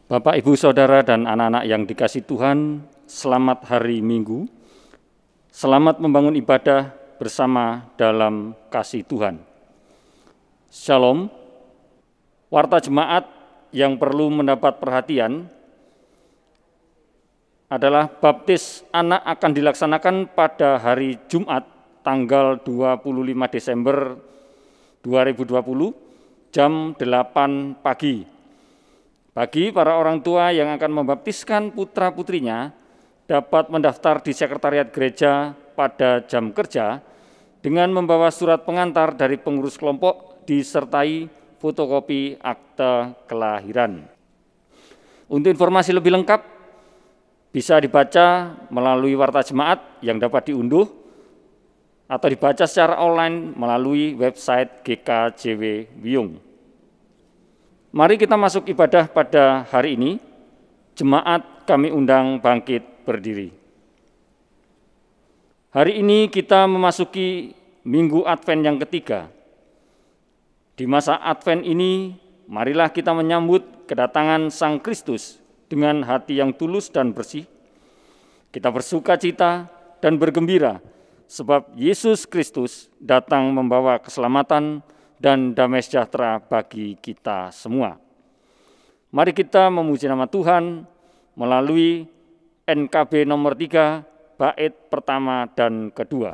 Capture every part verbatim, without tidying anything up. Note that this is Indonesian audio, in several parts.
Bapak, Ibu, Saudara, dan anak-anak yang dikasihi Tuhan, selamat hari Minggu. Selamat membangun ibadah bersama dalam kasih Tuhan. Shalom. Warta jemaat yang perlu mendapat perhatian adalah baptis anak akan dilaksanakan pada hari Jumat tanggal dua puluh lima Desember dua ribu dua puluh jam delapan pagi. Bagi para orang tua yang akan membaptiskan putra-putrinya dapat mendaftar di sekretariat gereja pada jam kerja dengan membawa surat pengantar dari pengurus kelompok disertai fotokopi akte kelahiran. Untuk informasi lebih lengkap bisa dibaca melalui warta jemaat yang dapat diunduh atau dibaca secara online melalui website G K J W Wiyung. Mari kita masuk ibadah pada hari ini. Jemaat kami undang bangkit berdiri. Hari ini kita memasuki Minggu Advent yang ketiga. Di masa Advent ini, marilah kita menyambut kedatangan Sang Kristus dengan hati yang tulus dan bersih. Kita bersuka cita dan bergembira, sebab Yesus Kristus datang membawa keselamatan dan damai sejahtera bagi kita semua. Mari kita memuji nama Tuhan melalui N K B nomor tiga, bait pertama dan kedua.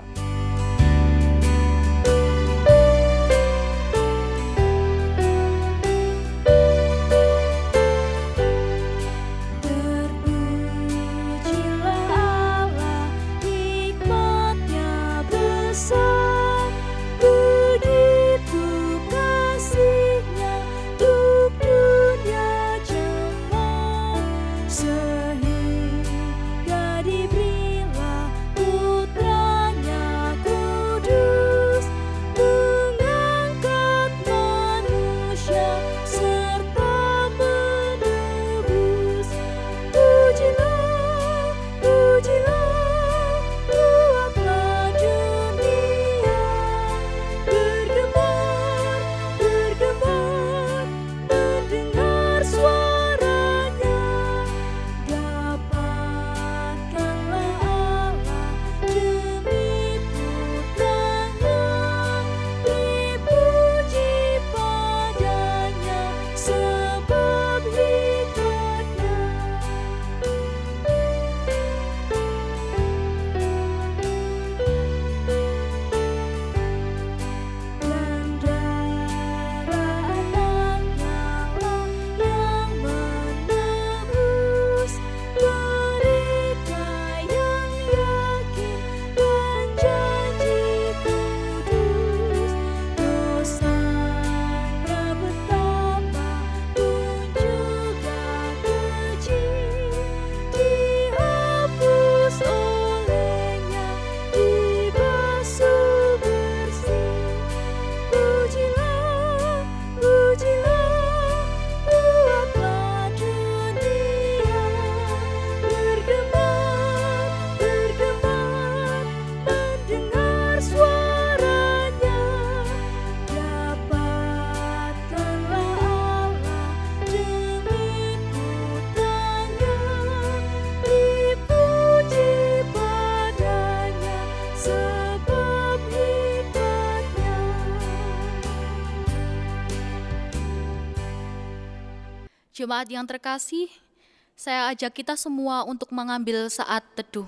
Jemaat yang terkasih, saya ajak kita semua untuk mengambil saat teduh.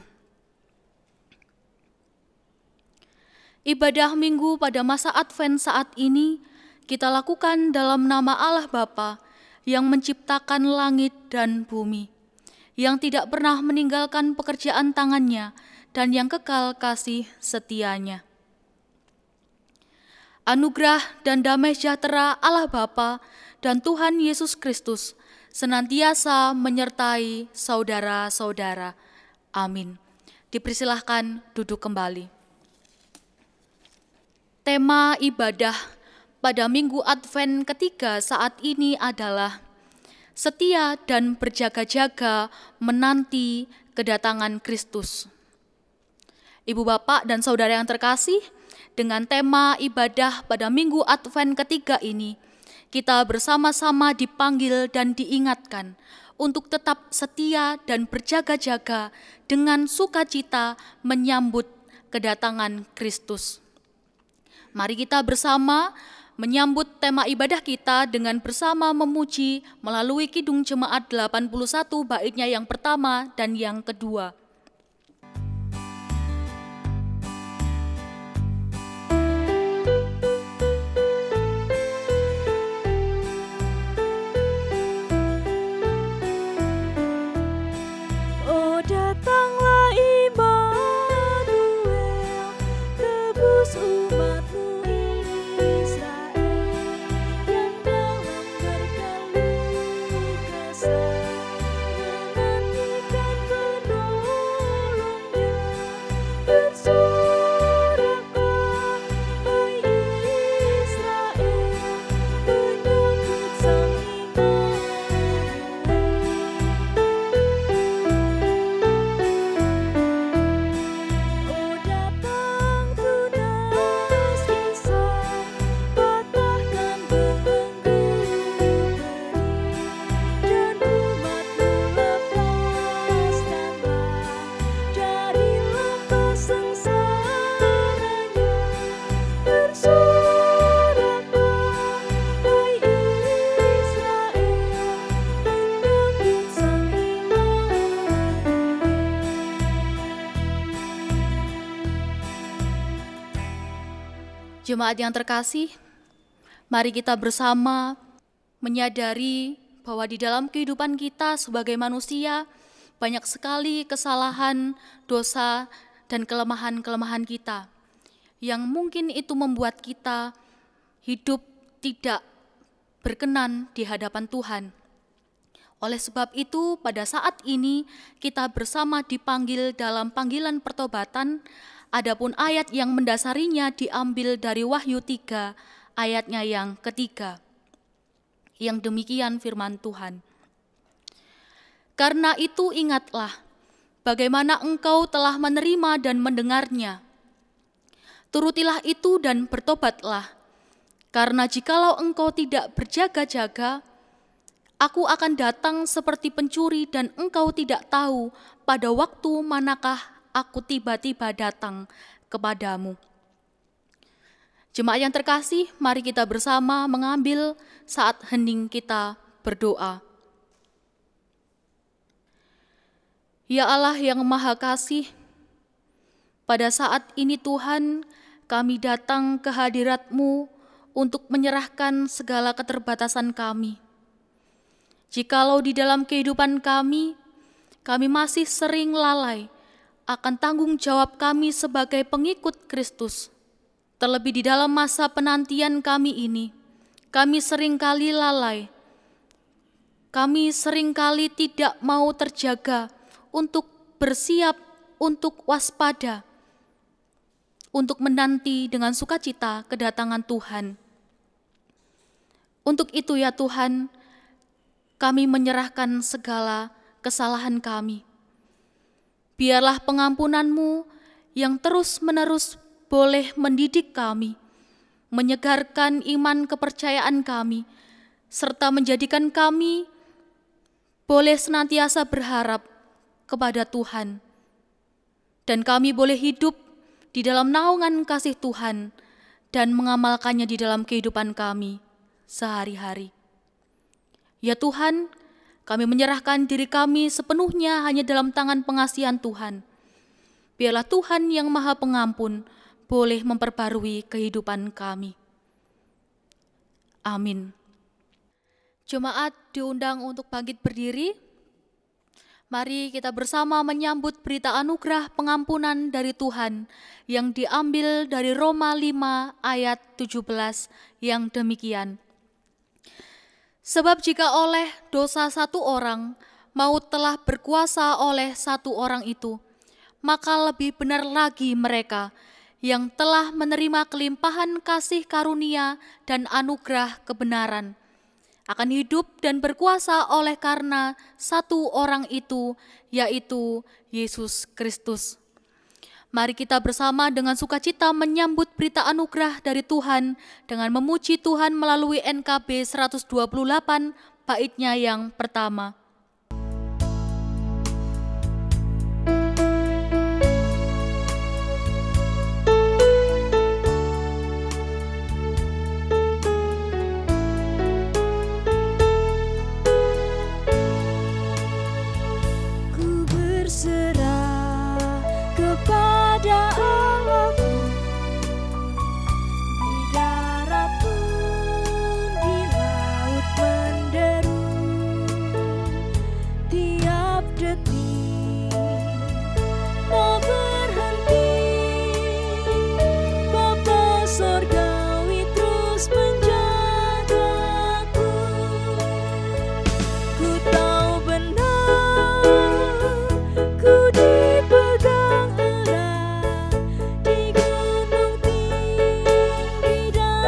Ibadah Minggu pada masa Advent saat ini kita lakukan dalam nama Allah Bapa yang menciptakan langit dan bumi, yang tidak pernah meninggalkan pekerjaan tangannya dan yang kekal kasih setianya. Anugerah dan damai sejahtera Allah Bapa dan Tuhan Yesus Kristus senantiasa menyertai saudara-saudara. Amin. Dipersilahkan duduk kembali. Tema ibadah pada Minggu Advent ketiga saat ini adalah setia dan berjaga-jaga menanti kedatangan Kristus. Ibu bapak dan saudara yang terkasih, dengan tema ibadah pada Minggu Advent ketiga ini, kita bersama-sama dipanggil dan diingatkan untuk tetap setia dan berjaga-jaga dengan sukacita menyambut kedatangan Kristus. Mari kita bersama menyambut tema ibadah kita dengan bersama memuji melalui Kidung Jemaat delapan puluh satu baitnya yang pertama dan yang kedua. Jemaat yang terkasih, mari kita bersama menyadari bahwa di dalam kehidupan kita sebagai manusia banyak sekali kesalahan, dosa, dan kelemahan-kelemahan kita yang mungkin itu membuat kita hidup tidak berkenan di hadapan Tuhan. Oleh sebab itu, pada saat ini kita bersama dipanggil dalam panggilan pertobatan. Adapun ayat yang mendasarinya diambil dari Wahyu tiga, ayatnya yang ketiga. Yang demikian firman Tuhan. Karena itu ingatlah, bagaimana engkau telah menerima dan mendengarnya. Turutilah itu dan bertobatlah, karena jikalau engkau tidak berjaga-jaga, aku akan datang seperti pencuri dan engkau tidak tahu pada waktu manakah aku tiba-tiba datang kepadamu. Jemaat yang terkasih, mari kita bersama mengambil saat hening kita berdoa. Ya Allah yang Maha Kasih, pada saat ini Tuhan, kami datang ke hadirat-Mu untuk menyerahkan segala keterbatasan kami. Jikalau di dalam kehidupan kami, kami masih sering lalai akan tanggung jawab kami sebagai pengikut Kristus. Terlebih di dalam masa penantian kami ini, kami seringkali lalai. Kami seringkali tidak mau terjaga untuk bersiap, untuk waspada, untuk menanti dengan sukacita kedatangan Tuhan. Untuk itu ya Tuhan, kami menyerahkan segala kesalahan kami. Biarlah pengampunan-Mu yang terus-menerus boleh mendidik kami, menyegarkan iman kepercayaan kami, serta menjadikan kami boleh senantiasa berharap kepada Tuhan. Dan kami boleh hidup di dalam naungan kasih Tuhan dan mengamalkannya di dalam kehidupan kami sehari-hari. Ya Tuhan, kami menyerahkan diri kami sepenuhnya hanya dalam tangan pengasihan Tuhan. Biarlah Tuhan yang Maha Pengampun boleh memperbarui kehidupan kami. Amin. Jemaat diundang untuk bangkit berdiri. Mari kita bersama menyambut berita anugerah pengampunan dari Tuhan yang diambil dari Roma lima ayat tujuh belas yang demikian. Sebab jika oleh dosa satu orang, maut telah berkuasa oleh satu orang itu, maka lebih benar lagi mereka yang telah menerima kelimpahan kasih karunia dan anugerah kebenaran, akan hidup dan berkuasa oleh karena satu orang itu, yaitu Yesus Kristus. Mari kita bersama dengan sukacita menyambut berita anugerah dari Tuhan dengan memuji Tuhan melalui N K B seratus dua puluh delapan baitnya yang pertama.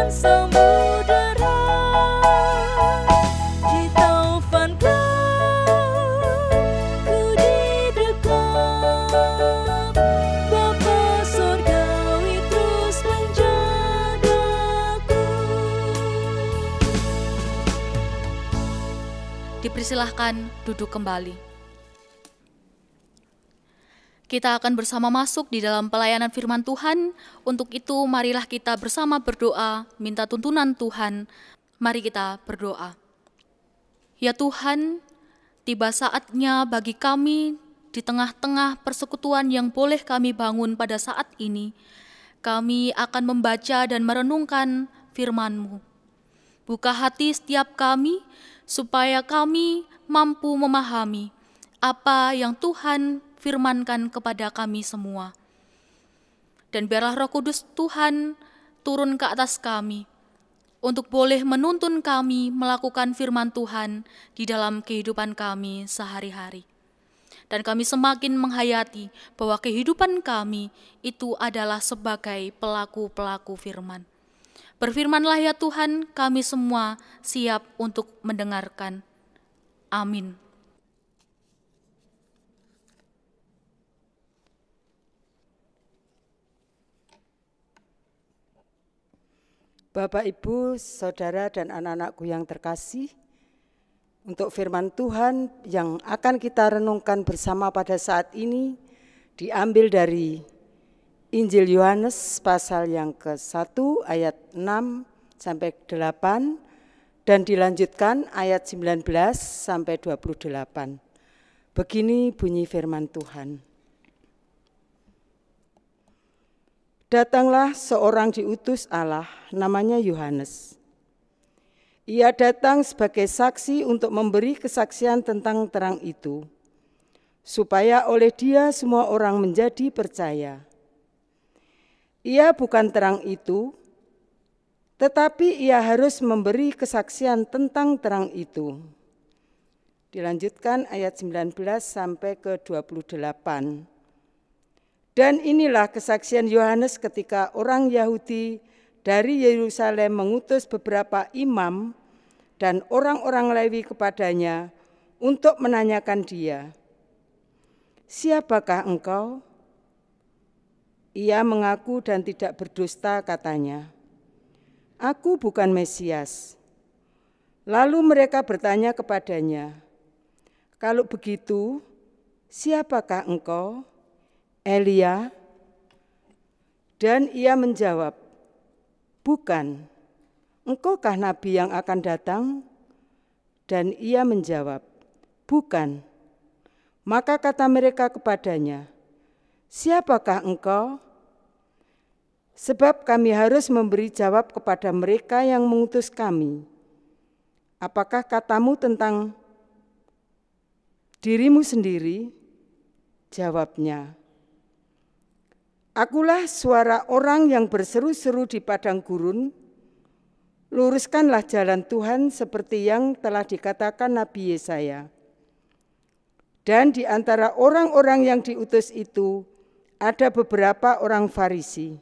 samudera, di taufan ku didekat, Bapa surgawi terus menjagaku. Dipersilahkan duduk kembali. Kita akan bersama masuk di dalam pelayanan firman Tuhan. Untuk itu, marilah kita bersama berdoa, minta tuntunan Tuhan. Mari kita berdoa. Ya Tuhan, tiba saatnya bagi kami di tengah-tengah persekutuan yang boleh kami bangun pada saat ini. Kami akan membaca dan merenungkan firman-Mu. Buka hati setiap kami, supaya kami mampu memahami apa yang Tuhan firmankan kepada kami semua. Dan biarlah Roh Kudus Tuhan turun ke atas kami, untuk boleh menuntun kami melakukan firman Tuhan di dalam kehidupan kami sehari-hari. Dan kami semakin menghayati bahwa kehidupan kami itu adalah sebagai pelaku-pelaku firman. Berfirmanlah ya Tuhan, kami semua siap untuk mendengarkan. Amin. Bapak, Ibu, Saudara, dan anak-anakku yang terkasih, untuk firman Tuhan yang akan kita renungkan bersama pada saat ini diambil dari Injil Yohanes pasal yang ke satu ayat enam sampai delapan dan dilanjutkan ayat sembilan belas sampai dua puluh delapan. Begini bunyi firman Tuhan. Datanglah seorang diutus Allah, namanya Yohanes. Ia datang sebagai saksi untuk memberi kesaksian tentang terang itu, supaya oleh dia semua orang menjadi percaya. Ia bukan terang itu, tetapi ia harus memberi kesaksian tentang terang itu. Dilanjutkan ayat sembilan belas sampai ke dua puluh delapan. Dan inilah kesaksian Yohanes ketika orang Yahudi dari Yerusalem mengutus beberapa imam dan orang-orang Lewi kepadanya untuk menanyakan dia, "Siapakah engkau?" Ia mengaku dan tidak berdusta, katanya, "Aku bukan Mesias." Lalu mereka bertanya kepadanya, "Kalau begitu, siapakah engkau?" Elia? Dan ia menjawab, "Bukan. Engkaukah nabi yang akan datang?" Dan ia menjawab, "Bukan." Maka kata mereka kepadanya, "Siapakah engkau?" Sebab kami harus memberi jawab kepada mereka yang mengutus kami. Apakah katamu tentang dirimu sendiri? Jawabnya, "Akulah suara orang yang berseru-seru di padang gurun, luruskanlah jalan Tuhan seperti yang telah dikatakan Nabi Yesaya." Dan di antara orang-orang yang diutus itu ada beberapa orang Farisi.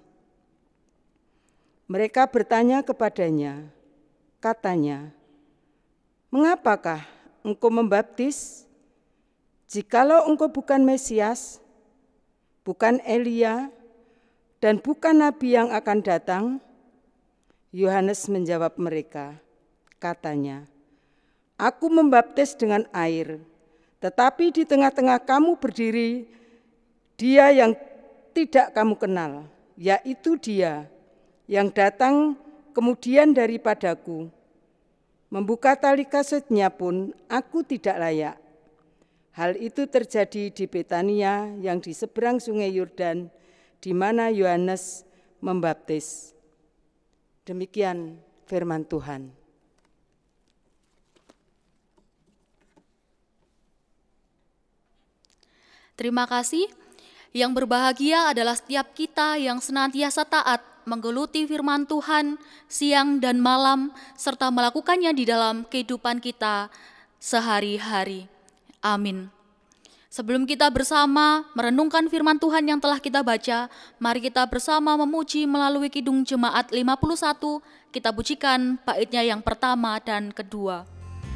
Mereka bertanya kepadanya, katanya, "Mengapakah engkau membaptis, jikalau engkau bukan Mesias, bukan Elia, dan bukan nabi yang akan datang?" Yohanes menjawab mereka, katanya, "Aku membaptis dengan air, tetapi di tengah-tengah kamu berdiri dia yang tidak kamu kenal, yaitu dia yang datang kemudian daripadaku. Membuka tali kasutnya pun aku tidak layak." Hal itu terjadi di Betania yang di seberang sungai Yordan, di mana Yohanes membaptis. Demikian firman Tuhan. Terima kasih. Yang berbahagia adalah setiap kita yang senantiasa taat menggeluti firman Tuhan siang dan malam, serta melakukannya di dalam kehidupan kita sehari-hari. Amin. Sebelum kita bersama merenungkan firman Tuhan yang telah kita baca, mari kita bersama memuji melalui Kidung Jemaat lima puluh satu, kita pujikan baitnya yang pertama dan kedua.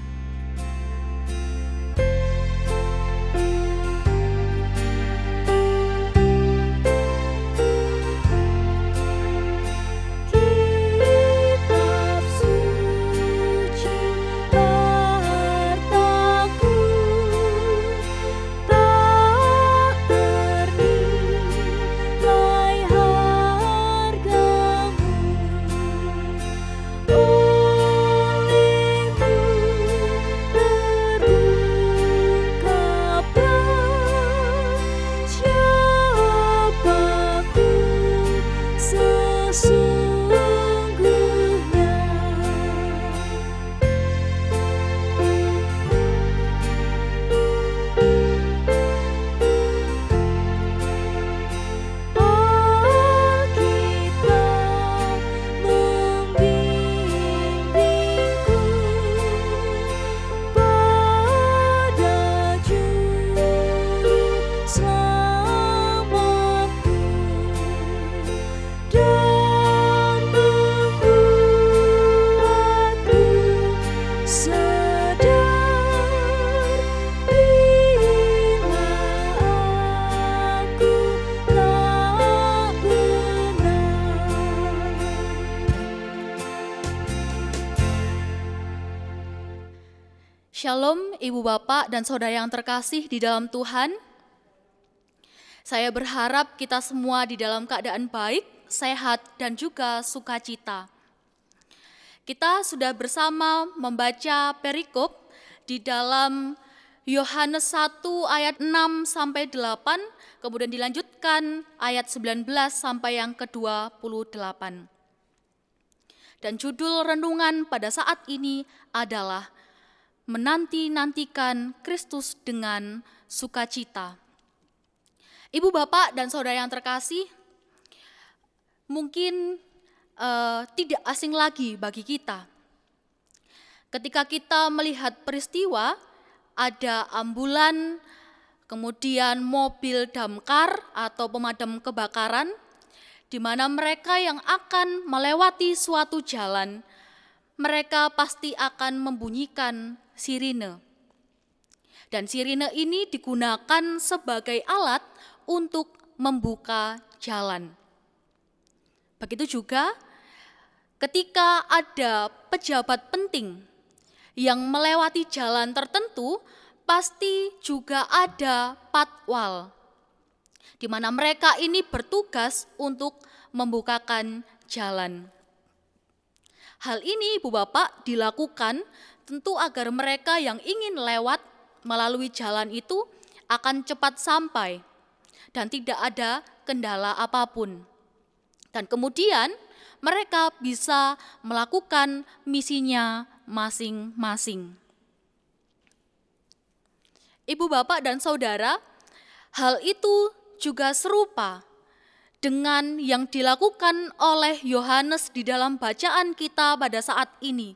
Shalom Ibu Bapak dan Saudara yang terkasih di dalam Tuhan. Saya berharap kita semua di dalam keadaan baik, sehat dan juga sukacita. Kita sudah bersama membaca perikop di dalam Yohanes satu ayat enam sampai delapan, kemudian dilanjutkan ayat sembilan belas sampai yang ke dua puluh delapan. Dan judul renungan pada saat ini adalah menanti-nantikan Kristus dengan sukacita. Ibu, Bapak, dan Saudara yang terkasih, mungkin uh, tidak asing lagi bagi kita. Ketika kita melihat peristiwa, ada ambulan, kemudian mobil damkar atau pemadam kebakaran, di mana mereka yang akan melewati suatu jalan, mereka pasti akan membunyikan sirine. Dan sirine ini digunakan sebagai alat untuk membuka jalan. Begitu juga ketika ada pejabat penting yang melewati jalan tertentu, pasti juga ada patwal, di mana mereka ini bertugas untuk membukakan jalan. Hal ini Ibu Bapak dilakukan tentu agar mereka yang ingin lewat melalui jalan itu akan cepat sampai dan tidak ada kendala apapun. Dan kemudian mereka bisa melakukan misinya masing-masing. Ibu, Bapak, dan Saudara, hal itu juga serupa dengan yang dilakukan oleh Yohanes di dalam bacaan kita pada saat ini.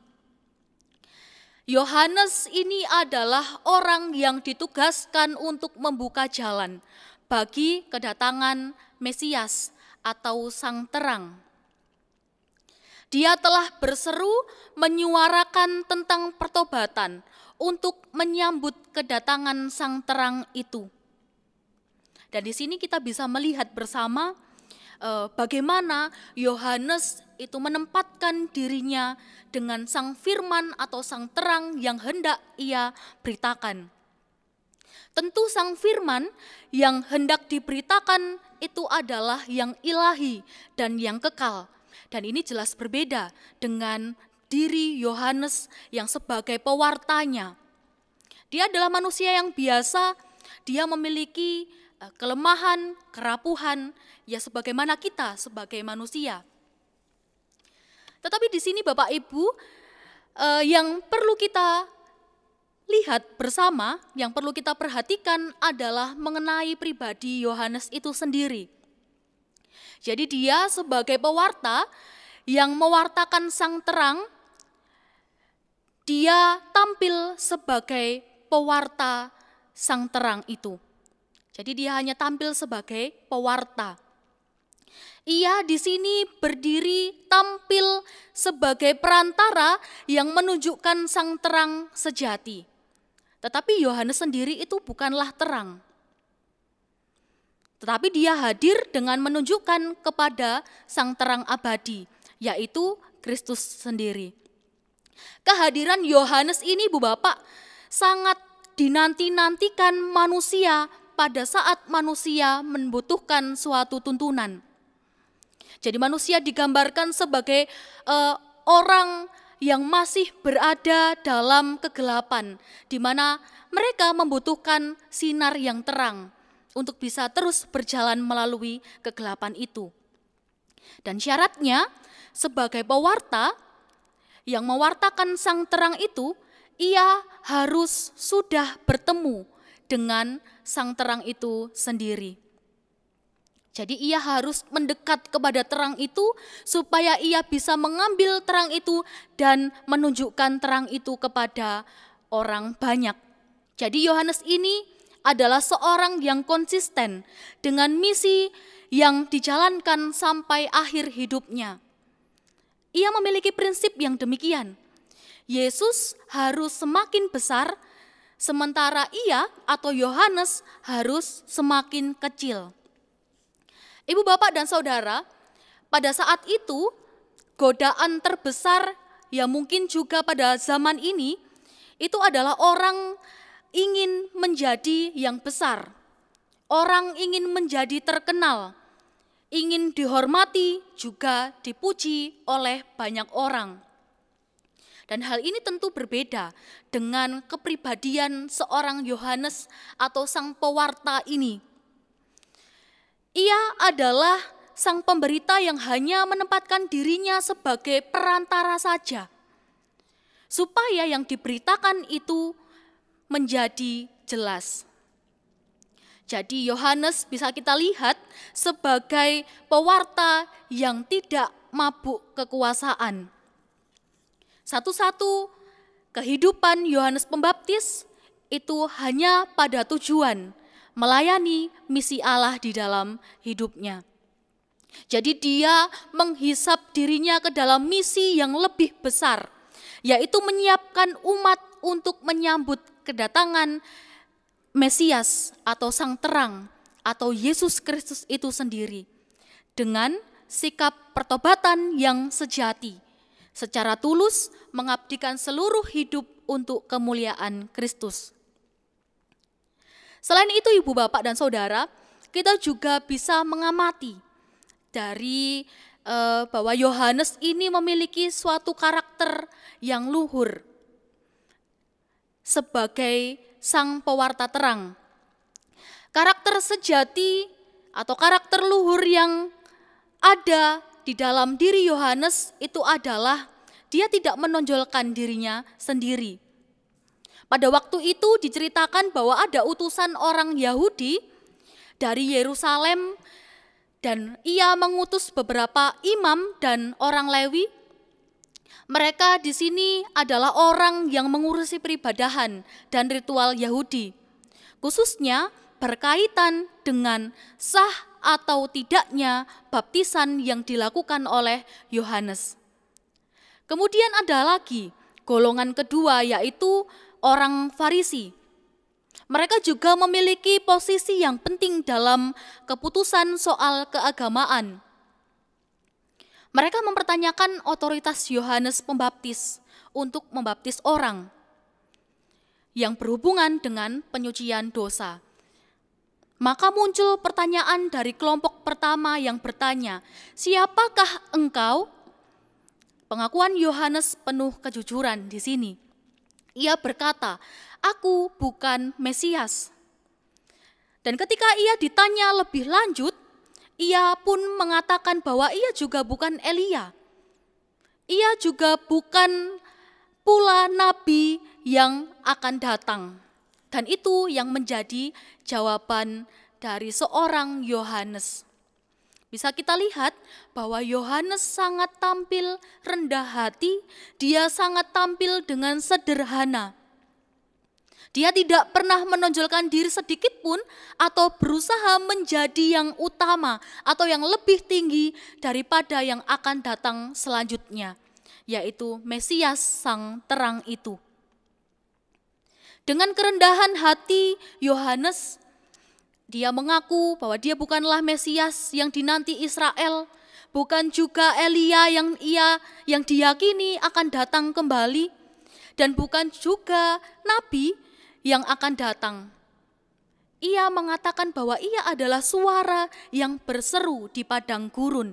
Yohanes ini adalah orang yang ditugaskan untuk membuka jalan bagi kedatangan Mesias atau Sang Terang. Dia telah berseru menyuarakan tentang pertobatan untuk menyambut kedatangan Sang Terang itu. Dan di sini kita bisa melihat bersama eh, bagaimana Yohanes itu menempatkan dirinya dengan Sang Firman atau Sang Terang yang hendak ia beritakan. Tentu Sang Firman yang hendak diberitakan itu adalah yang ilahi dan yang kekal. Dan ini jelas berbeda dengan diri Yohanes yang sebagai pewartanya. Dia adalah manusia yang biasa, dia memiliki kelemahan, kerapuhan, ya sebagaimana kita sebagai manusia. Tetapi di sini Bapak Ibu, eh, yang perlu kita lihat bersama, yang perlu kita perhatikan adalah mengenai pribadi Yohanes itu sendiri. Jadi dia sebagai pewarta yang mewartakan Sang Terang, dia tampil sebagai pewarta Sang Terang itu. Jadi dia hanya tampil sebagai pewarta. Ia di sini berdiri tampil sebagai perantara yang menunjukkan sang terang sejati. Tetapi Yohanes sendiri itu bukanlah terang. Tetapi dia hadir dengan menunjukkan kepada sang terang abadi, yaitu Kristus sendiri. Kehadiran Yohanes ini, Bu Bapak, sangat dinanti-nantikan manusia pada saat manusia membutuhkan suatu tuntunan. Jadi manusia digambarkan sebagai uh, orang yang masih berada dalam kegelapan, di mana mereka membutuhkan sinar yang terang untuk bisa terus berjalan melalui kegelapan itu. Dan syaratnya sebagai pewarta yang mewartakan sang terang itu, ia harus sudah bertemu dengan sang terang itu sendiri. Jadi ia harus mendekat kepada terang itu supaya ia bisa mengambil terang itu dan menunjukkan terang itu kepada orang banyak. Jadi Yohanes ini adalah seorang yang konsisten dengan misi yang dijalankan sampai akhir hidupnya. Ia memiliki prinsip yang demikian. Yesus harus semakin besar, sementara ia atau Yohanes harus semakin kecil. Ibu, bapak, dan saudara, pada saat itu godaan terbesar yang mungkin juga pada zaman ini itu adalah orang ingin menjadi yang besar. Orang ingin menjadi terkenal, ingin dihormati, juga dipuji oleh banyak orang. Dan hal ini tentu berbeda dengan kepribadian seorang Yohanes atau sang pewarta ini. Ia adalah sang pemberita yang hanya menempatkan dirinya sebagai perantara saja, supaya yang diberitakan itu menjadi jelas. Jadi Yohanes bisa kita lihat sebagai pewarta yang tidak mabuk kekuasaan. Satu-satu kehidupan Yohanes Pembaptis itu hanya pada tujuan melayani misi Allah di dalam hidupnya. Jadi dia menghisap dirinya ke dalam misi yang lebih besar, yaitu menyiapkan umat untuk menyambut kedatangan Mesias atau Sang Terang atau Yesus Kristus itu sendiri dengan sikap pertobatan yang sejati, secara tulus mengabdikan seluruh hidup untuk kemuliaan Kristus. Selain itu, ibu, bapak, dan saudara, kita juga bisa mengamati dari eh, bahwa Yohanes ini memiliki suatu karakter yang luhur sebagai sang pewarta terang. Karakter sejati atau karakter luhur yang ada di dalam diri Yohanes itu adalah dia tidak menonjolkan dirinya sendiri. Pada waktu itu diceritakan bahwa ada utusan orang Yahudi dari Yerusalem dan ia mengutus beberapa imam dan orang Lewi. Mereka di sini adalah orang yang mengurusi peribadahan dan ritual Yahudi, khususnya berkaitan dengan sah atau tidaknya baptisan yang dilakukan oleh Yohanes. Kemudian ada lagi golongan kedua, yaitu orang Farisi. Mereka juga memiliki posisi yang penting dalam keputusan soal keagamaan. Mereka mempertanyakan otoritas Yohanes Pembaptis untuk membaptis orang yang berhubungan dengan penyucian dosa. Maka muncul pertanyaan dari kelompok pertama yang bertanya, "Siapakah engkau?" Pengakuan Yohanes penuh kejujuran di sini. Ia berkata, "Aku bukan Mesias." Dan ketika ia ditanya lebih lanjut, ia pun mengatakan bahwa ia juga bukan Elia. Ia juga bukan pula nabi yang akan datang. Dan itu yang menjadi jawaban dari seorang Yohanes. Bisa kita lihat bahwa Yohanes sangat tampil rendah hati, dia sangat tampil dengan sederhana. Dia tidak pernah menonjolkan diri sedikit pun atau berusaha menjadi yang utama atau yang lebih tinggi daripada yang akan datang selanjutnya, yaitu Mesias sang terang itu. Dengan kerendahan hati Yohanes, dia mengaku bahwa dia bukanlah Mesias yang dinanti Israel, bukan juga Elia yang ia yang diyakini akan datang kembali, dan bukan juga nabi yang akan datang. Ia mengatakan bahwa ia adalah suara yang berseru di padang gurun.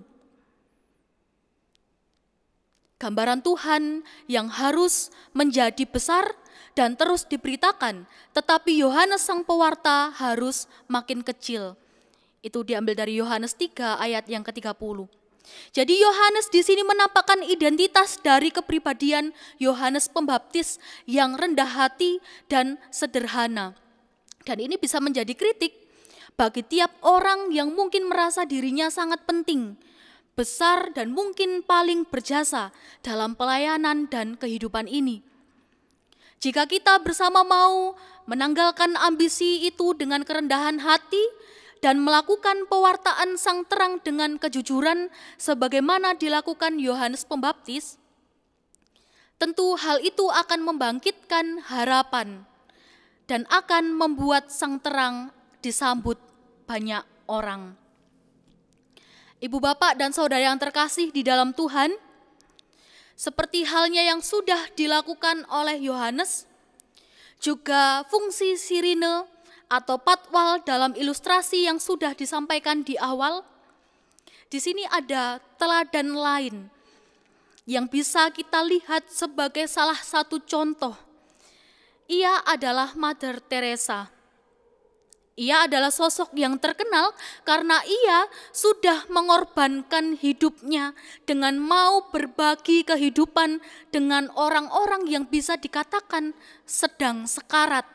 Gambaran Tuhan yang harus menjadi besar dan terus diberitakan, tetapi Yohanes sang pewarta harus makin kecil. Itu diambil dari Yohanes tiga ayat yang ke tiga puluh. Jadi Yohanes di sini menampakkan identitas dari kepribadian Yohanes Pembaptis yang rendah hati dan sederhana. Dan ini bisa menjadi kritik bagi tiap orang yang mungkin merasa dirinya sangat penting, besar dan mungkin paling berjasa dalam pelayanan dan kehidupan ini. Jika kita bersama mau menanggalkan ambisi itu dengan kerendahan hati dan melakukan pewartaan sang terang dengan kejujuran sebagaimana dilakukan Yohanes Pembaptis, tentu hal itu akan membangkitkan harapan dan akan membuat sang terang disambut banyak orang. Ibu bapak dan saudara yang terkasih di dalam Tuhan, seperti halnya yang sudah dilakukan oleh Yohanes, juga fungsi sirine atau patwal dalam ilustrasi yang sudah disampaikan di awal, di sini ada teladan lain yang bisa kita lihat sebagai salah satu contoh. Ia adalah Mother Teresa. Ia adalah sosok yang terkenal karena ia sudah mengorbankan hidupnya dengan mau berbagi kehidupan dengan orang-orang yang bisa dikatakan sedang sekarat.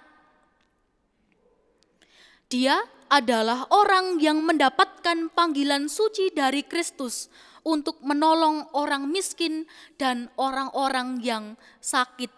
Dia adalah orang yang mendapatkan panggilan suci dari Kristus untuk menolong orang miskin dan orang-orang yang sakit.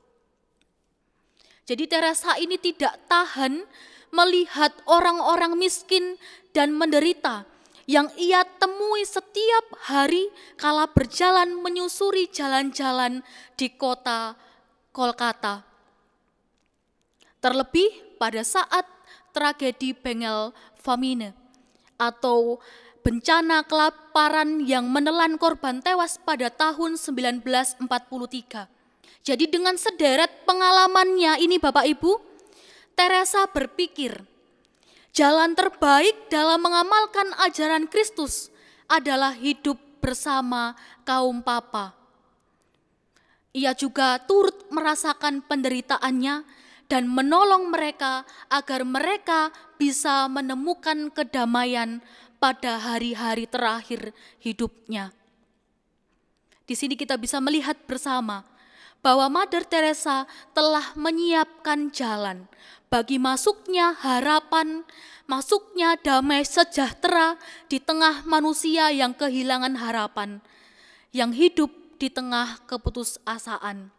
Jadi Teresa ini tidak tahan melihat orang-orang miskin dan menderita yang ia temui setiap hari kala berjalan menyusuri jalan-jalan di kota Kolkata. Terlebih pada saat tragedi Bengel Famine atau bencana kelaparan yang menelan korban tewas pada tahun seribu sembilan ratus empat puluh tiga. Jadi dengan sederet pengalamannya ini Bapak Ibu, Teresa berpikir jalan terbaik dalam mengamalkan ajaran Kristus adalah hidup bersama kaum papa. Ia juga turut merasakan penderitaannya dan menolong mereka agar mereka bisa menemukan kedamaian pada hari-hari terakhir hidupnya. Di sini kita bisa melihat bersama bahwa Mother Teresa telah menyiapkan jalan bagi masuknya harapan, masuknya damai sejahtera di tengah manusia yang kehilangan harapan, yang hidup di tengah keputusasaan.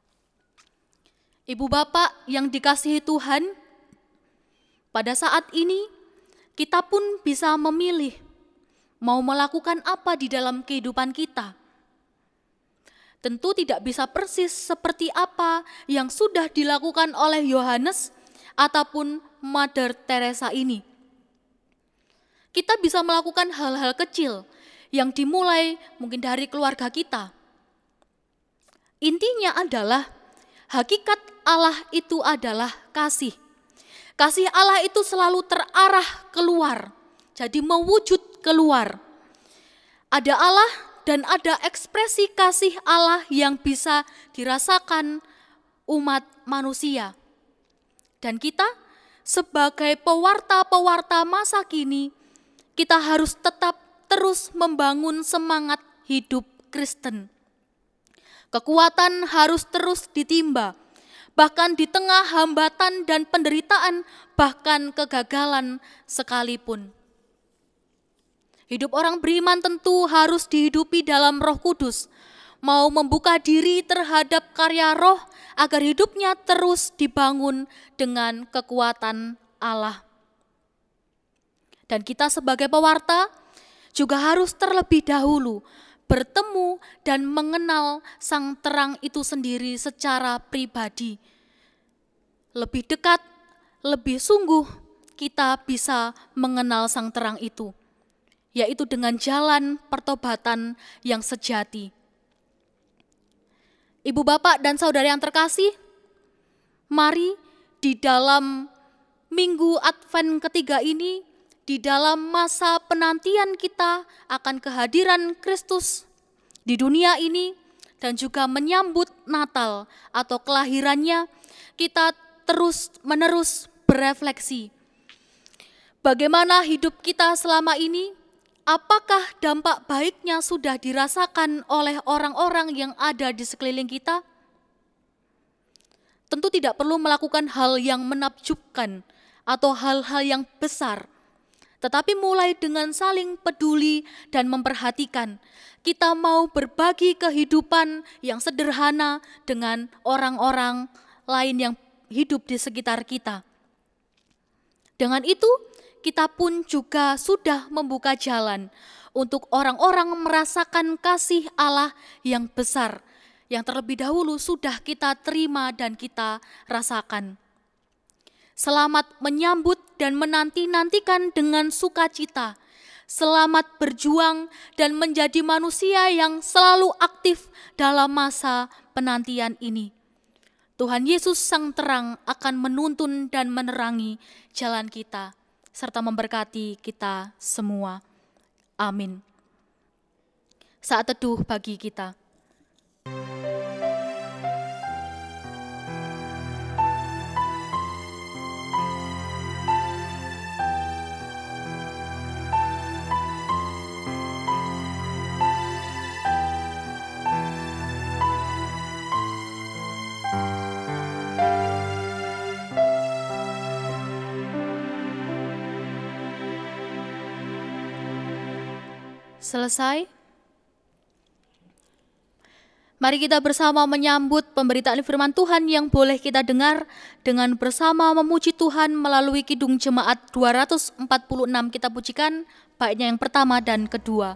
Ibu bapak yang dikasihi Tuhan, pada saat ini kita pun bisa memilih mau melakukan apa di dalam kehidupan kita. Tentu tidak bisa persis seperti apa yang sudah dilakukan oleh Yohanes ataupun Mother Teresa ini. Kita bisa melakukan hal-hal kecil yang dimulai mungkin dari keluarga kita. Intinya adalah hakikat Allah itu adalah kasih. Kasih Allah itu selalu terarah keluar, jadi mewujud keluar. Ada Allah dan ada ekspresi kasih Allah yang bisa dirasakan umat manusia. Dan kita sebagai pewarta-pewarta masa kini, kita harus tetap terus membangun semangat hidup Kristen. Kekuatan harus terus ditimba, bahkan di tengah hambatan dan penderitaan, bahkan kegagalan sekalipun. Hidup orang beriman tentu harus dihidupi dalam Roh Kudus, mau membuka diri terhadap karya roh agar hidupnya terus dibangun dengan kekuatan Allah. Dan kita sebagai pewarta juga harus terlebih dahulu bertemu dan mengenal sang terang itu sendiri secara pribadi. Lebih dekat, lebih sungguh kita bisa mengenal sang terang itu, yaitu dengan jalan pertobatan yang sejati. Ibu, bapak, dan saudara yang terkasih, mari di dalam minggu Advent ketiga ini, di dalam masa penantian kita akan kehadiran Kristus di dunia ini dan juga menyambut Natal atau kelahirannya, kita terus menerus berefleksi. Bagaimana hidup kita selama ini? Apakah dampak baiknya sudah dirasakan oleh orang-orang yang ada di sekeliling kita? Tentu tidak perlu melakukan hal yang menakjubkan atau hal-hal yang besar, tetapi mulai dengan saling peduli dan memperhatikan. Kita mau berbagi kehidupan yang sederhana dengan orang-orang lain yang hidup di sekitar kita. Dengan itu, kita pun juga sudah membuka jalan untuk orang-orang merasakan kasih Allah yang besar, yang terlebih dahulu sudah kita terima dan kita rasakan. Selamat menyambut dan menanti-nantikan dengan sukacita. Selamat berjuang dan menjadi manusia yang selalu aktif dalam masa penantian ini. Tuhan Yesus Sang Terang akan menuntun dan menerangi jalan kita, serta memberkati kita semua. Amin. Saat teduh bagi kita. Selesai. Mari kita bersama menyambut pemberitaan firman Tuhan yang boleh kita dengar dengan bersama memuji Tuhan melalui Kidung Jemaat dua ratus empat puluh enam. Kita pujikan baiknya yang pertama dan kedua.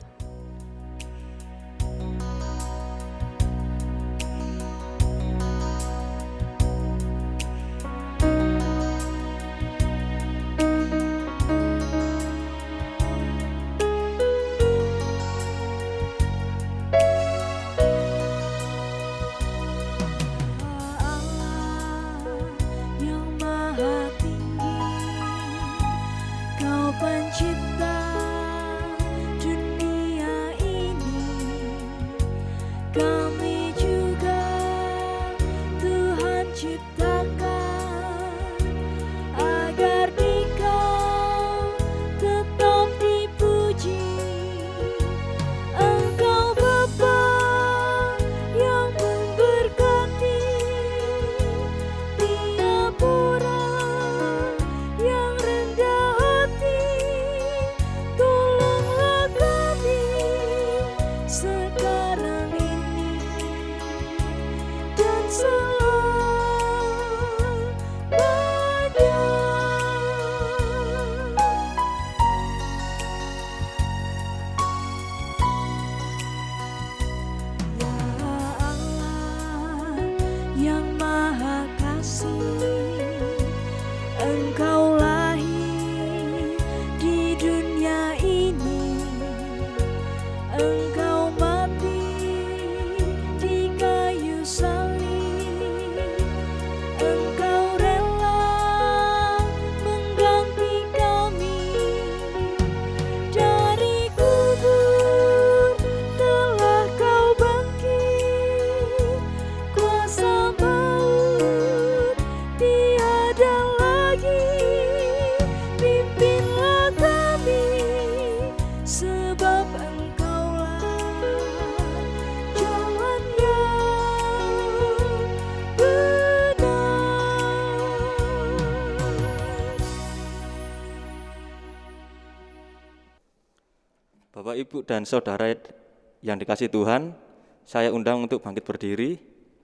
Bapak, Ibu, dan Saudara yang dikasihi Tuhan, saya undang untuk bangkit berdiri.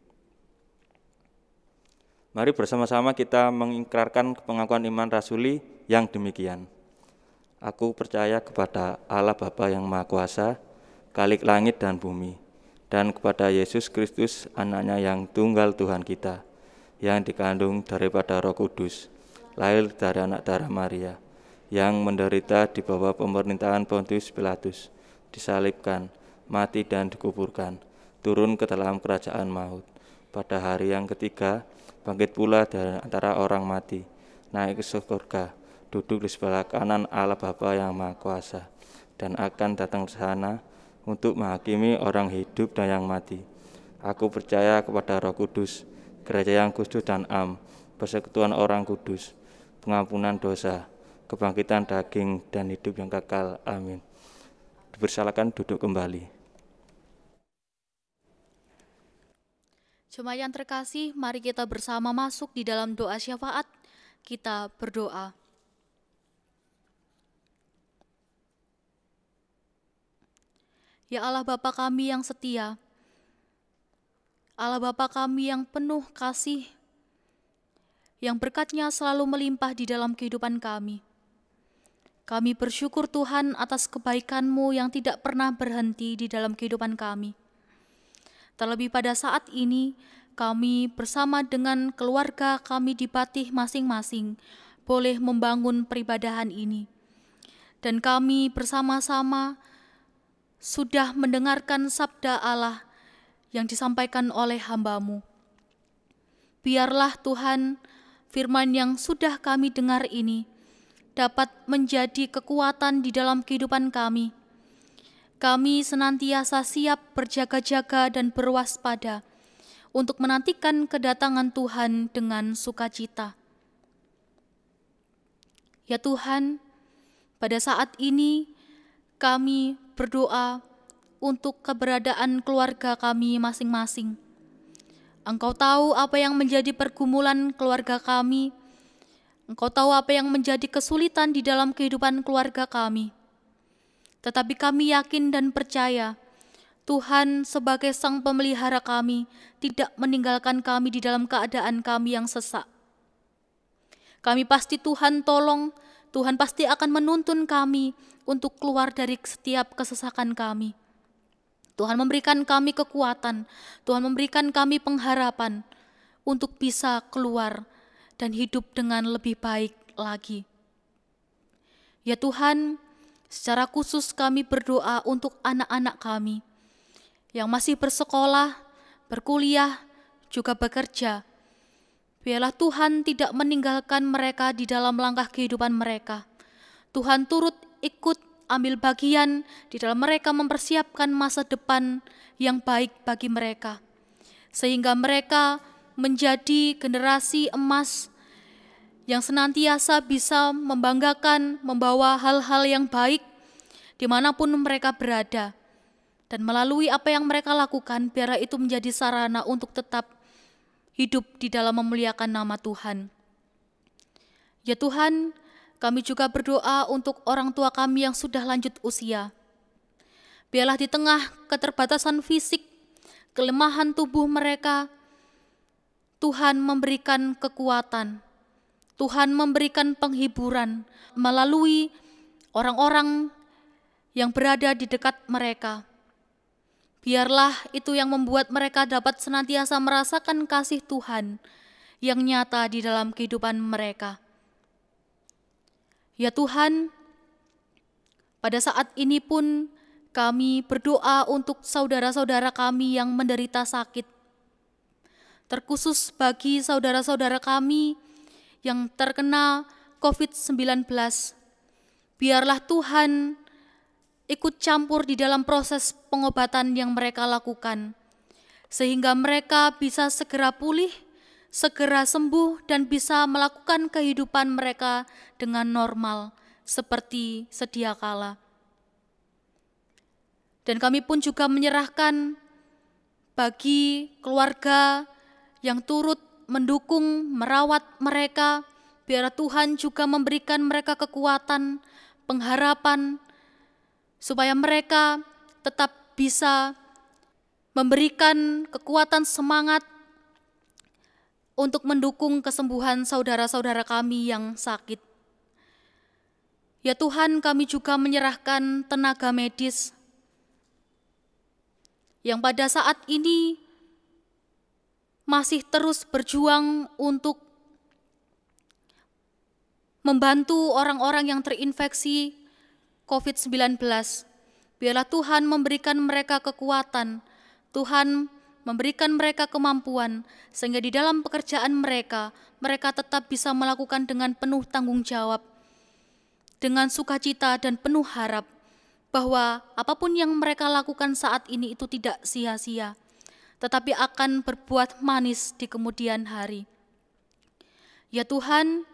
Mari bersama-sama kita mengikrarkan pengakuan iman rasuli yang demikian. Aku percaya kepada Allah Bapa yang Maha Kuasa, Khalik langit dan bumi, dan kepada Yesus Kristus, anaknya yang tunggal Tuhan kita, yang dikandung daripada Roh Kudus, lahir dari anak darah Maria, yang menderita di bawah pemerintahan Pontius Pilatus, disalibkan, mati dan dikuburkan, turun ke dalam kerajaan maut. Pada hari yang ketiga, bangkit pula dari antara orang mati, naik ke surga, duduk di sebelah kanan Allah Bapa yang Maha Kuasa, dan akan datang ke sana untuk menghakimi orang hidup dan yang mati. Aku percaya kepada Roh Kudus, gereja yang kudus dan am, persekutuan orang kudus, pengampunan dosa, kebangkitan daging, dan hidup yang kekal. Amin. Dipersilakan duduk kembali. Jemaat yang terkasih, mari kita bersama masuk di dalam doa syafaat. Kita berdoa. Ya Allah Bapa kami yang setia, Allah Bapa kami yang penuh kasih, yang berkat-Nya selalu melimpah di dalam kehidupan kami. Kami bersyukur Tuhan atas kebaikan-Mu yang tidak pernah berhenti di dalam kehidupan kami. Terlebih pada saat ini, kami bersama dengan keluarga kami di Batih masing-masing boleh membangun peribadahan ini. Dan kami bersama-sama sudah mendengarkan sabda Allah yang disampaikan oleh hamba-Mu. Biarlah Tuhan, firman yang sudah kami dengar ini dapat menjadi kekuatan di dalam kehidupan kami. Kami senantiasa siap berjaga-jaga dan berwaspada untuk menantikan kedatangan Tuhan dengan sukacita. Ya Tuhan, pada saat ini kami berdoa untuk keberadaan keluarga kami masing-masing. Engkau tahu apa yang menjadi pergumulan keluarga kami. Engkau tahu apa yang menjadi kesulitan di dalam kehidupan keluarga kami. Tetapi kami yakin dan percaya, Tuhan sebagai Sang Pemelihara kami tidak meninggalkan kami di dalam keadaan kami yang sesak. Kami pasti Tuhan tolong, Tuhan pasti akan menuntun kami untuk keluar dari setiap kesesakan kami. Tuhan memberikan kami kekuatan, Tuhan memberikan kami pengharapan untuk bisa keluar dan hidup dengan lebih baik lagi. Ya Tuhan, secara khusus kami berdoa untuk anak-anak kami yang masih bersekolah, berkuliah, juga bekerja. Biarlah Tuhan tidak meninggalkan mereka di dalam langkah kehidupan mereka. Tuhan turut ikut ambil bagian di dalam mereka mempersiapkan masa depan yang baik bagi mereka. Sehingga mereka menjadi generasi emas yang senantiasa bisa membanggakan, membawa hal-hal yang baik dimanapun mereka berada. Dan melalui apa yang mereka lakukan, biarlah itu menjadi sarana untuk tetap hidup di dalam memuliakan nama Tuhan. Ya Tuhan, kami juga berdoa untuk orang tua kami yang sudah lanjut usia. Biarlah di tengah keterbatasan fisik, kelemahan tubuh mereka, Tuhan memberikan kekuatan, Tuhan memberikan penghiburan melalui orang-orang yang berada di dekat mereka. Biarlah itu yang membuat mereka dapat senantiasa merasakan kasih Tuhan yang nyata di dalam kehidupan mereka. Ya Tuhan, pada saat ini pun kami berdoa untuk saudara-saudara kami yang menderita sakit. Terkhusus bagi saudara-saudara kami yang terkena covid sembilan belas. Biarlah Tuhan ikut campur di dalam proses pengobatan yang mereka lakukan, sehingga mereka bisa segera pulih, segera sembuh, dan bisa melakukan kehidupan mereka dengan normal, seperti sedia kala. Dan kami pun juga menyerahkan bagi keluarga yang turut mendukung, merawat mereka, biar Tuhan juga memberikan mereka kekuatan, pengharapan, supaya mereka tetap bisa memberikan kekuatan semangat untuk mendukung kesembuhan saudara-saudara kami yang sakit. Ya Tuhan, kami juga menyerahkan tenaga medis yang pada saat ini masih terus berjuang untuk membantu orang-orang yang terinfeksi covid sembilan belas. Biarlah Tuhan memberikan mereka kekuatan, Tuhan memberikan mereka kemampuan, sehingga di dalam pekerjaan mereka, mereka tetap bisa melakukan dengan penuh tanggung jawab, dengan sukacita dan penuh harap, bahwa apapun yang mereka lakukan saat ini itu tidak sia-sia, tetapi akan berbuah manis di kemudian hari. Ya Tuhan,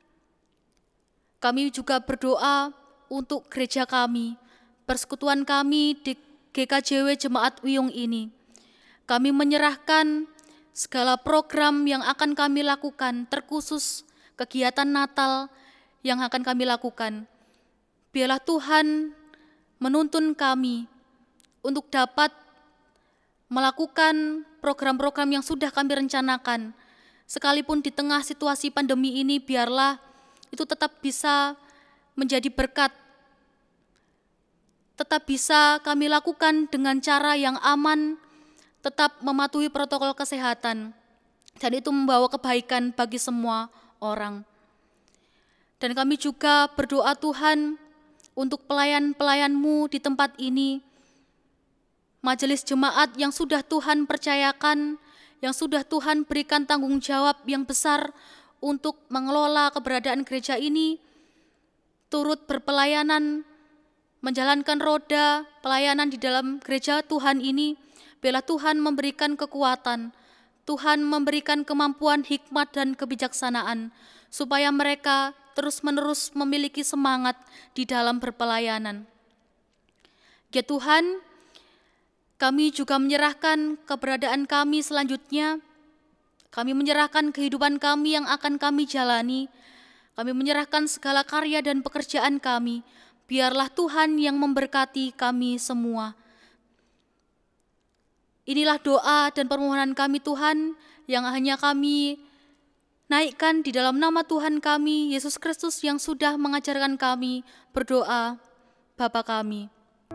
kami juga berdoa untuk gereja kami, persekutuan kami di G K J W Jemaat Wiyung ini. Kami menyerahkan segala program yang akan kami lakukan, terkhusus kegiatan Natal yang akan kami lakukan. Biarlah Tuhan menuntun kami untuk dapat melakukan program-program yang sudah kami rencanakan. Sekalipun di tengah situasi pandemi ini, biarlah itu tetap bisa menjadi berkat, tetap bisa kami lakukan dengan cara yang aman, tetap mematuhi protokol kesehatan, dan itu membawa kebaikan bagi semua orang. Dan kami juga berdoa Tuhan untuk pelayan-pelayan-Mu di tempat ini, majelis jemaat yang sudah Tuhan percayakan, yang sudah Tuhan berikan tanggung jawab yang besar untuk mengelola keberadaan gereja ini, turut berpelayanan, menjalankan roda pelayanan di dalam gereja Tuhan ini. Biarlah Tuhan memberikan kekuatan, Tuhan memberikan kemampuan, hikmat dan kebijaksanaan, supaya mereka terus-menerus memiliki semangat di dalam berpelayanan. Ya Tuhan, kami juga menyerahkan keberadaan kami selanjutnya. Kami menyerahkan kehidupan kami yang akan kami jalani. Kami menyerahkan segala karya dan pekerjaan kami. Biarlah Tuhan yang memberkati kami semua. Inilah doa dan permohonan kami Tuhan yang hanya kami naikkan di dalam nama Tuhan kami, Yesus Kristus yang sudah mengajarkan kami berdoa, Bapa kami.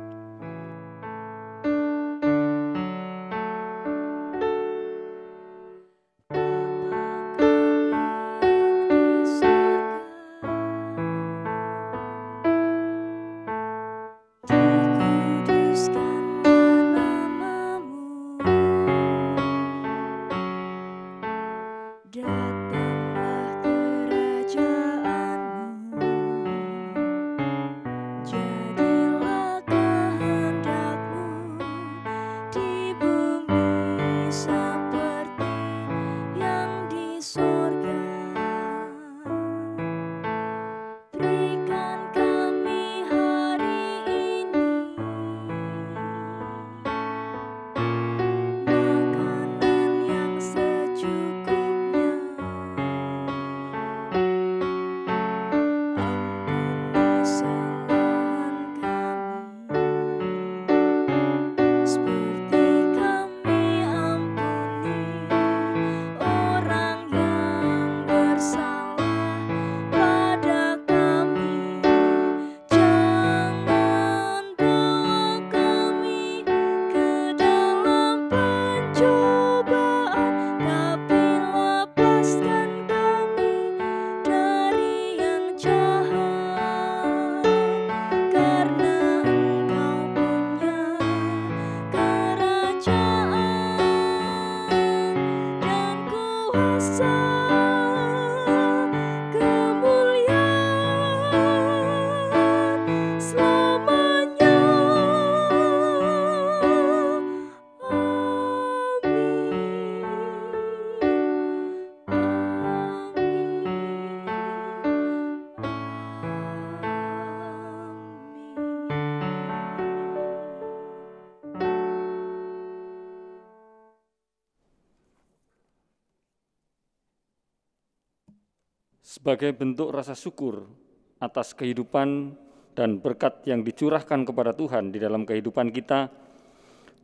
Sebagai bentuk rasa syukur atas kehidupan dan berkat yang dicurahkan kepada Tuhan di dalam kehidupan kita,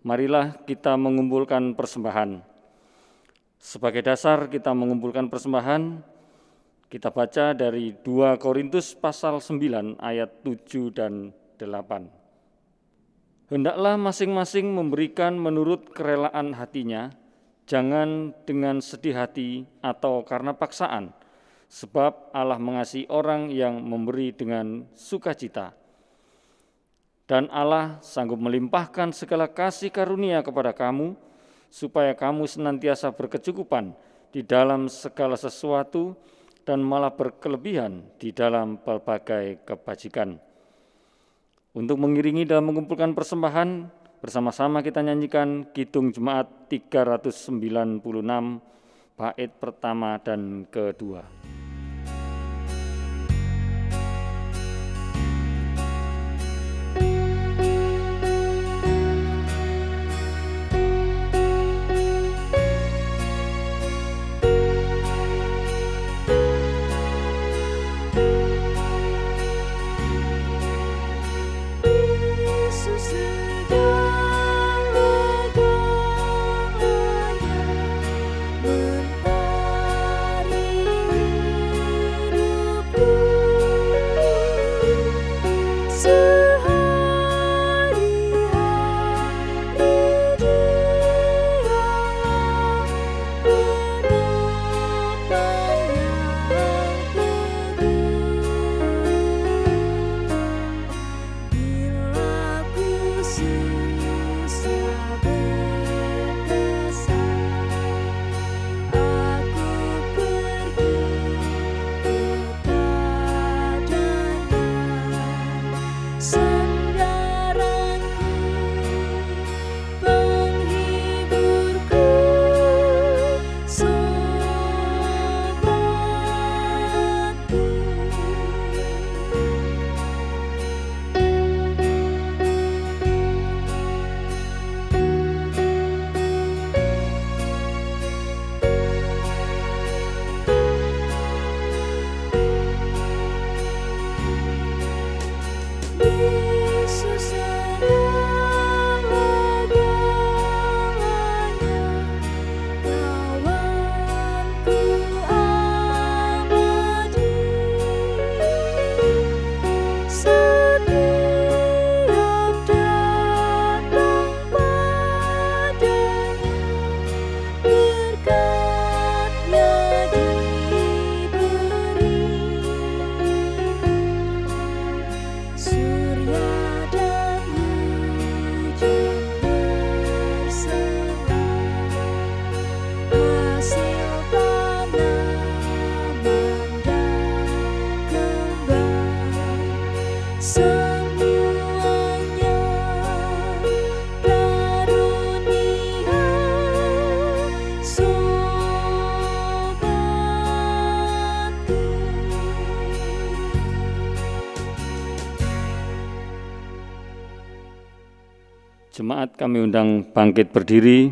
marilah kita mengumpulkan persembahan. Sebagai dasar kita mengumpulkan persembahan, kita baca dari dua Korintus pasal sembilan ayat tujuh dan delapan. Hendaklah masing-masing memberikan menurut kerelaan hatinya, jangan dengan sedih hati atau karena paksaan, sebab Allah mengasihi orang yang memberi dengan sukacita. Dan Allah sanggup melimpahkan segala kasih karunia kepada kamu, supaya kamu senantiasa berkecukupan di dalam segala sesuatu dan malah berkelebihan di dalam berbagai kebajikan. Untuk mengiringi dalam mengumpulkan persembahan, bersama-sama kita nyanyikan Kidung Jemaat tiga ratus sembilan puluh enam, bait pertama dan kedua. Jemaat kami undang bangkit berdiri,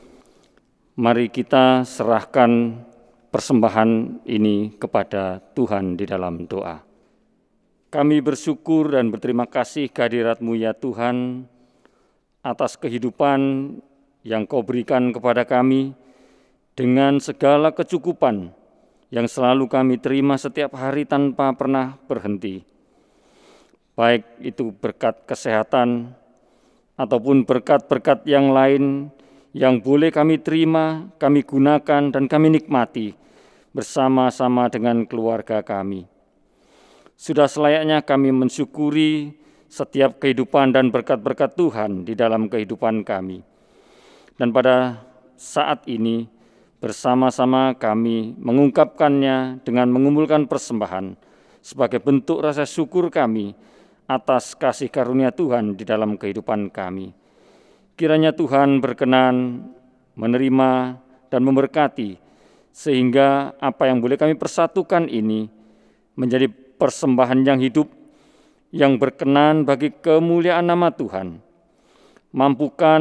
mari kita serahkan persembahan ini kepada Tuhan di dalam doa. Kami bersyukur dan berterima kasih kehadirat-Mu ya Tuhan, atas kehidupan yang Kau berikan kepada kami, dengan segala kecukupan yang selalu kami terima setiap hari tanpa pernah berhenti. Baik itu berkat kesehatan, ataupun berkat-berkat yang lain yang boleh kami terima, kami gunakan, dan kami nikmati bersama-sama dengan keluarga kami. Sudah selayaknya kami mensyukuri setiap kehidupan dan berkat-berkat Tuhan di dalam kehidupan kami. Dan pada saat ini, bersama-sama kami mengungkapkannya dengan mengumpulkan persembahan sebagai bentuk rasa syukur kami atas kasih karunia Tuhan di dalam kehidupan kami. Kiranya Tuhan berkenan menerima dan memberkati, sehingga apa yang boleh kami persatukan ini menjadi persembahan yang hidup, yang berkenan bagi kemuliaan nama Tuhan. Mampukan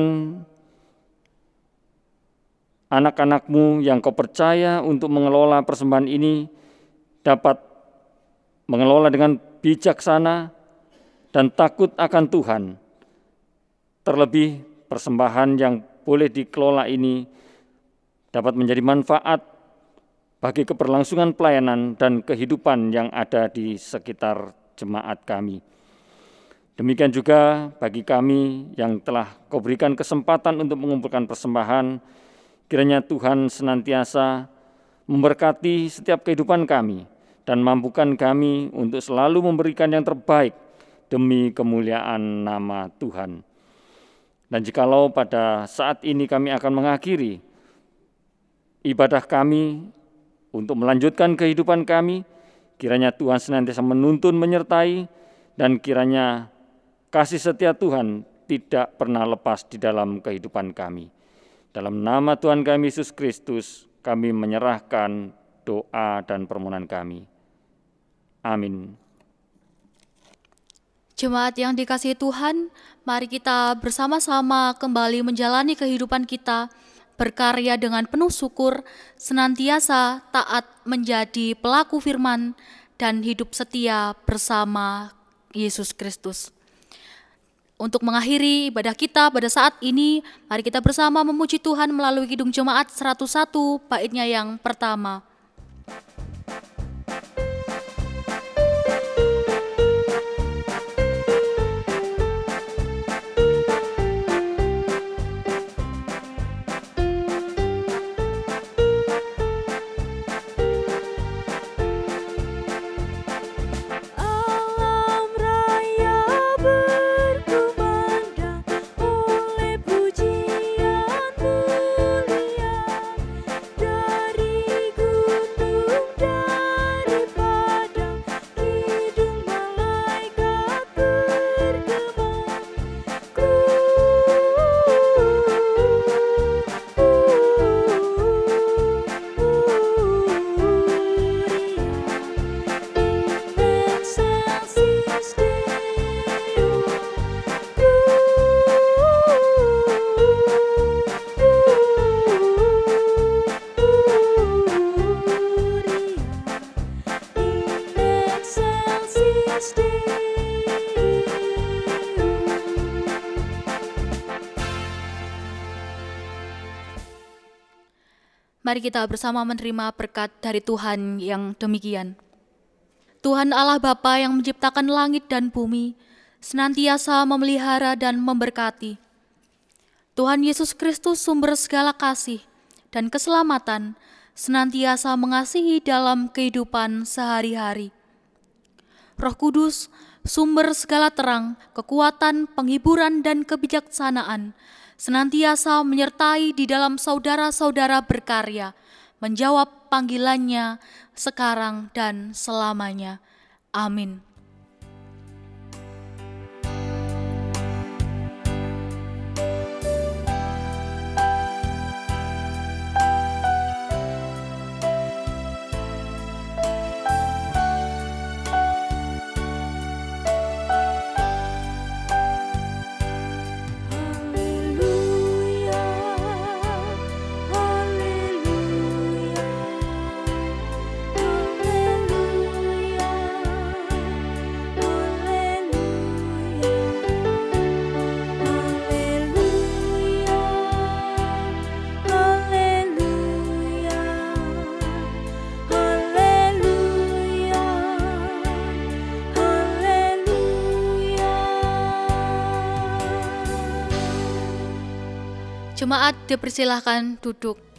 anak-anak-Mu yang Kau percaya untuk mengelola persembahan ini dapat mengelola dengan bijaksana dan takut akan Tuhan, terlebih persembahan yang boleh dikelola ini dapat menjadi manfaat bagi keberlangsungan pelayanan dan kehidupan yang ada di sekitar jemaat kami. Demikian juga bagi kami yang telah Kau berikan kesempatan untuk mengumpulkan persembahan, kiranya Tuhan senantiasa memberkati setiap kehidupan kami dan mampukan kami untuk selalu memberikan yang terbaik demi kemuliaan nama Tuhan. Dan jikalau pada saat ini kami akan mengakhiri ibadah kami untuk melanjutkan kehidupan kami, kiranya Tuhan senantiasa menuntun, menyertai, dan kiranya kasih setia Tuhan tidak pernah lepas di dalam kehidupan kami. Dalam nama Tuhan kami Yesus Kristus, kami menyerahkan doa dan permohonan kami. Amin. Jemaat yang dikasihi Tuhan, mari kita bersama-sama kembali menjalani kehidupan kita, berkarya dengan penuh syukur, senantiasa taat menjadi pelaku firman, dan hidup setia bersama Yesus Kristus. Untuk mengakhiri ibadah kita pada saat ini, mari kita bersama memuji Tuhan melalui Kidung Jemaat seratus satu, baitnya yang pertama. Alam raya berkumandang oleh pujian mulia dari gunung, dari padang, kidung malaikat bergema. Mari kita bersama menerima berkat dari Tuhan yang demikian. Tuhan Allah Bapa yang menciptakan langit dan bumi, senantiasa memelihara dan memberkati. Tuhan Yesus Kristus sumber segala kasih dan keselamatan, senantiasa mengasihi dalam kehidupan sehari-hari. Roh Kudus, sumber segala terang, kekuatan, penghiburan, dan kebijaksanaan, senantiasa menyertai di dalam saudara-saudara berkarya, menjawab panggilannya sekarang dan selamanya. Amin. Haleluya, haleluya, haleluya, Jemaat dipersilahkan duduk.